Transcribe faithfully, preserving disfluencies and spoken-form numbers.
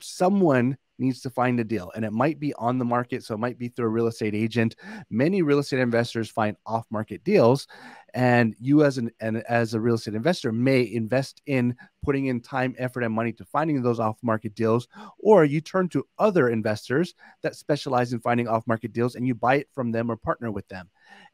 someone needs to find a deal, and it might be on the market. So it might be through a real estate agent. Many real estate investors find off-market deals, and you as an and as a real estate investor may invest in putting in time, effort, and money to finding those off-market deals, or you turn to other investors that specialize in finding off-market deals and you buy it from them or partner with them.